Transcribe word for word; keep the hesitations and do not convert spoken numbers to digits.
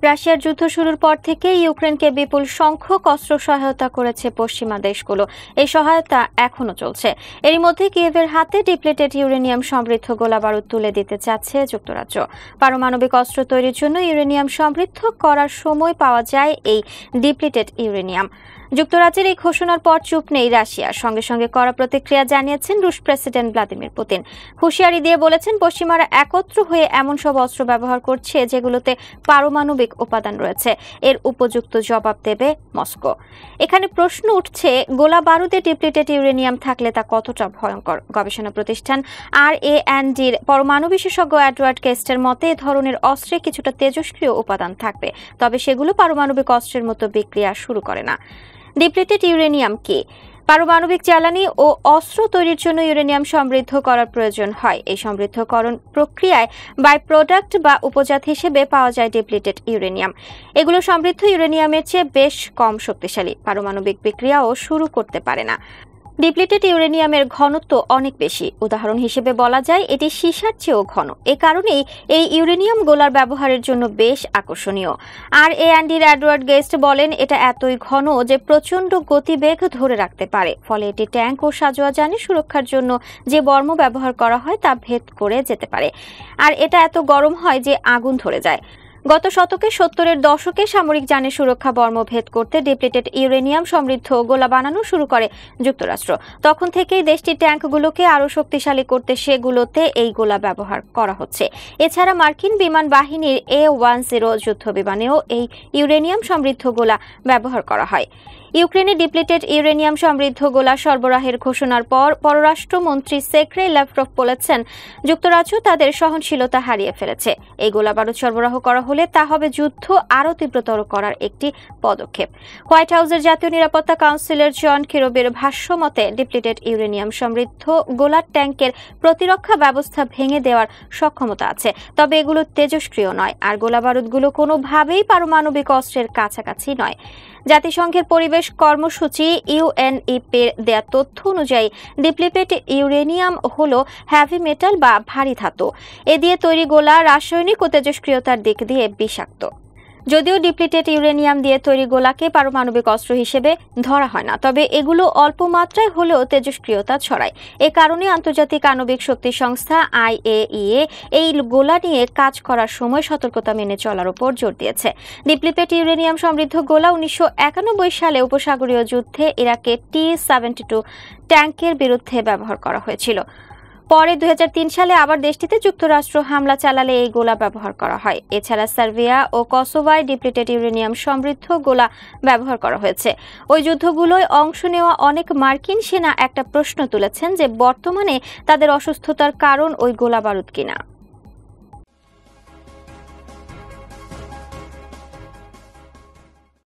রাশিয়ার যুদ্ধ শুরুর পর থেকে ইউক্রেনকে বিপুল সংখ্যক অস্ত্র সহায়তা করেছে পশ্চিমা দেশগুলো। এই সহায়তা এখনো চলছে। এরই মধ্যে কিয়েভের হাতে ডিপ্লেটেড ইউরেনিয়াম সমৃদ্ধ গোলাবারুদ তুলে দিতে চাচ্ছে যুক্তরাজ্য। পারমাণবিক অস্ত্র তৈরির জন্য ইউরেনিয়াম সমৃদ্ধ করার সময় পাওয়া যায় এই ডিপ্লেটেড ইউরেনিয়াম। যুক্তরাজ্যের এই ঘোষণার পর চুপ নেই রাশিয়া। সঙ্গে সঙ্গে কড়া প্রতিক্রিয়া জানিয়েছেন রুশ প্রেসিডেন্ট ভ্লাদিমির পুতিন। হুঁশিয়ারি দিয়ে বলেছেন, পশ্চিমারা একত্র হয়ে এমন সব অস্ত্র ব্যবহার করছে যেগুলোতে পারমাণবিক উপাদান রয়েছে। এর উপযুক্ত জবাব দেবে মস্কো। এখানে প্রশ্ন উঠছে, গোলা বারুদে ডিপ্লেটেড ইউরেনিয়াম থাকলে তা কতটা ভয়ঙ্কর? গবেষণা প্রতিষ্ঠান আর এ এন ডির পরমাণু বিশেষজ্ঞ এডওয়ার্ড কেস্টের মতে, এ ধরনের অস্ত্রে কিছুটা তেজস্ক্রিয় উপাদান থাকবে, তবে সেগুলো পারমাণবিক অস্ত্রের মতো বিক্রিয়া শুরু করে না। ডিপ্লেটেড ইউরেনিয়াম কি? পারমাণবিক জ্বালানি ও অস্ত্র তৈরির জন্য ইউরেনিয়াম সমৃদ্ধ করার প্রয়োজন হয়। এই সমৃদ্ধকরণ প্রক্রিয়ায় বাই প্রোডাক্ট বা উপজাত হিসেবে পাওয়া যায় ডিপ্লেটেড ইউরেনিয়াম। এগুলো সমৃদ্ধ ইউরেনিয়ামের চেয়ে বেশ কম শক্তিশালী, পারমাণবিক বিক্রিয়াও শুরু করতে পারে না। ডিপ্লেটেড ইউরেনিয়ামের ঘনত্ব অনেক বেশি। উদাহরণ হিসেবে বলা যায় এটি সীসার চেয়েও ঘন। এ কারণেই এই ইউরেনিয়াম গোলার ব্যবহারের জন্য বেশ আকর্ষণীয়। আর এ এন ডির এডওয়ার্ড গেস্ট বলেন, এটা এতই ঘন যে প্রচণ্ড গতিবেগ ধরে রাখতে পারে। ফলে এটি ট্যাঙ্ক ও সাঁজোয়া যানে সুরক্ষার জন্য যে বর্ম ব্যবহার করা হয় তা ভেদ করে যেতে পারে। আর এটা এত গরম হয় যে আগুন ধরে যায়। গত শতকে সত্তরের দশকে সামরিক যানে সুরক্ষা বর্ম ভেদ করতে ডিপ্লেটেড ইউরেনিয়াম সমৃদ্ধ গোলা বানানো শুরু করে যুক্তরাষ্ট্র। তখন থেকেই দেশটির ট্যাঙ্কগুলোকে আরও শক্তিশালী করতে সেগুলোতে এই গোলা ব্যবহার করা হচ্ছে। এছাড়া মার্কিন বিমান বাহিনীর এ ওয়ান জিরো যুদ্ধ বিমানেও এই ইউরেনিয়াম সমৃদ্ধ গোলা ব্যবহার করা হয়। ইউক্রেনে ডিপ্লেটেড ইউরেনিয়াম সমৃদ্ধ গোলা সরবরাহের ঘোষণার পর পররাষ্ট্রমন্ত্রী সের্গেই ল্যাভরভ বলেছেন, যুক্তরাজ্য তাদের সহনশীলতা হারিয়ে ফেলেছে। এই গোলাবারুদ সরবরাহ করা হলে তা হবে যুদ্ধ আরও তীব্রতর করার একটি পদক্ষেপ। হোয়াইট হাউসের জাতীয় নিরাপত্তা কাউন্সিলের জন কিরবির ভাষ্য মতে, ডিপ্লেটেড ইউরেনিয়াম সমৃদ্ধ গোলার ট্যাঙ্কের প্রতিরক্ষা ব্যবস্থা ভেঙে দেওয়ার সক্ষমতা আছে, তবে এগুলো তেজস্ক্রিয় নয়। আর গোলাবারুদগুলো কোনোভাবেই পারমাণবিক অস্ত্রের কাছাকাছি নয়। জাতিসংঘের পরিবেশ কর্মসূচি ইউএনইপির দেয়া তথ্য অনুযায়ী ডিপ্লেটেড ইউরেনিয়াম হল হ্যাভি মেটাল বা ভারী ধাতু। এ দিয়ে তৈরি গোলা রাসায়নিক ও তেজস্ক্রিয়তার দিক দিয়ে বিষাক্ত। যদিও ডিপ্লেটেড ইউরেনিয়াম দিয়ে তৈরি গোলাকে পারমাণবিক অস্ত্র হিসেবে ধরা হয় না, তবে এগুলো অল্প মাত্রায় হলেও তেজস্ক্রিয়তা ছড়ায়। এ কারণে আন্তর্জাতিক আণবিক শক্তি সংস্থা আই এ ই এ এই গোলা নিয়ে কাজ করার সময় সতর্কতা মেনে চলার উপর জোর দিয়েছে। ডিপ্লেটেড ইউরেনিয়াম সমৃদ্ধ গোলা উনিশশো একানব্বই সালে উপসাগরীয় যুদ্ধে ইরাকে টি সেভেন্টি টু ট্যাঙ্কের বিরুদ্ধে ব্যবহার করা হয়েছিল। পরে দুই হাজার তিন সালে আবার দেশটিতে যুক্তরাষ্ট্র হামলা চালালে এই গোলা ব্যবহার করা হয়। এছাড়া সার্বিয়া ও কসোভোয় ডিপ্লেটেড ইউরেনিয়াম সমৃদ্ধ গোলা ব্যবহার করা হয়েছে। ওই যুদ্ধগুলোয় অংশ নেওয়া অনেক মার্কিন সেনা একটা প্রশ্ন তুলেছেন যে বর্তমানে তাদের অসুস্থতার কারণ ওই গোলা বারুদ কিনা।